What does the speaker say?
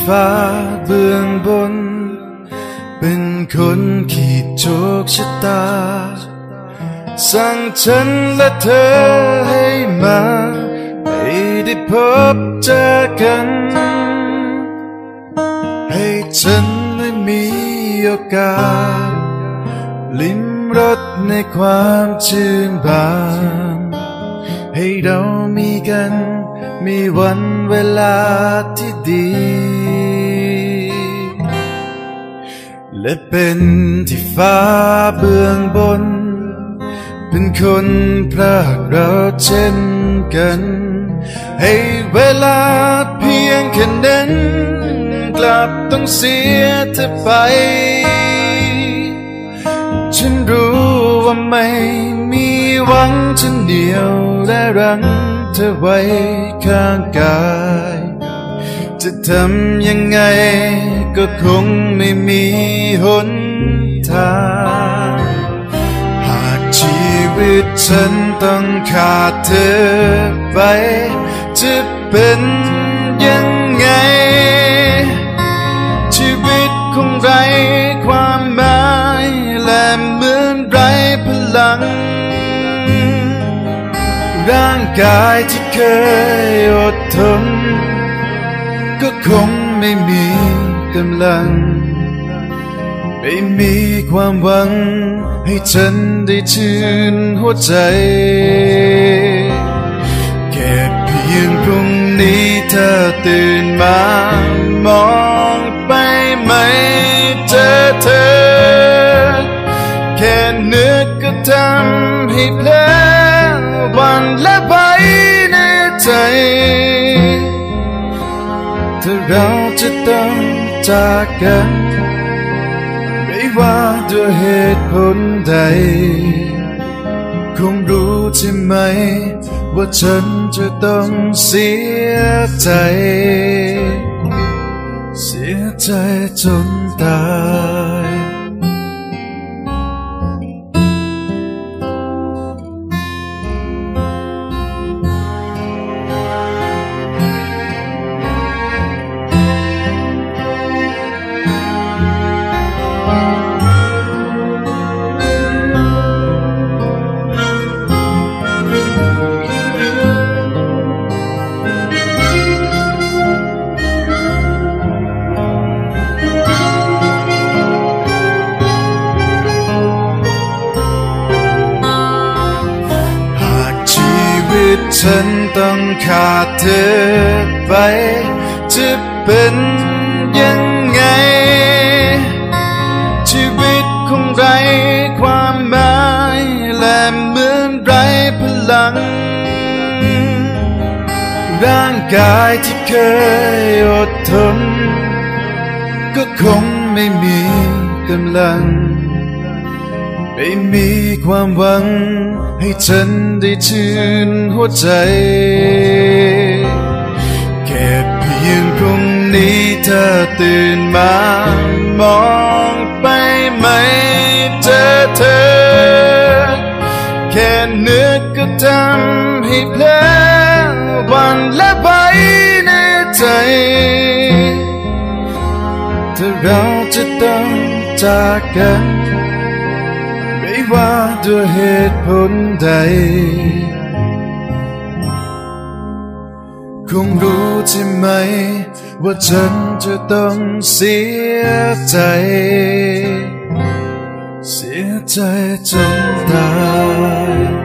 ฟ้าเบื้องบนเป็นคนขีดโชคชะตาสั่งฉันและเธอให้มาให้ได้พบเจอกันให้ฉันได้มีโอกาสลิ้มรสในความชื่นบานให้เรามีกันมีวันเวลาที่ดีและเป็นที่ฟ้าเบื้องบนเป็นคนพรากเราเช่นกันให้เวลาเพียงแค่นั้นกลับต้องเสียเธอไปฉันรู้ว่าไม่มีหวังฉันเดียวและรั้งเธอไว้ข้างกายจะทำยังไงก็คงไม่มีหนทางหากชีวิตฉันต้องขาดเธอไปจะเป็นยังไงชีวิตคงไร้ความหมายและเหมือนไร้พลังร่างกายที่เคยอดทนก็คงไม่มีกำลังไม่มีความหวังให้ฉันได้ชื่นหัวใจแค่เพียงพรุ่งนี้เธอตื่นมามองไปไม่เจอเธอแค่นึกก็ทำให้เพลอวันและไปในใจถ้าเราจะต้องจากกันไม่ว่าด้วยเหตุผลใดคงรู้ใช่ไหมว่าฉันจะต้องเสียใจจนตายฉันต้องขาดเธอไปจะเป็นยังไงชีวิตคงไร้ความหมายและเหมือนไร้พลังร่างกายที่เคยอดทนก็คงไม่มีกำลังไม่มีความหวังให้ฉันได้ชื่นหัวใจแค่เพียงพรุ่งนี้เธอตื่นมามองไปไม่เจอเธอแค่นึกก็ทำให้เพลอวันและไปในใจถ้าเราจะต้องจากกันไม่ว่าด้วยเหตุผลใดคงรู้ใช่ไหมว่าฉันจะต้องเสียใจจนตาย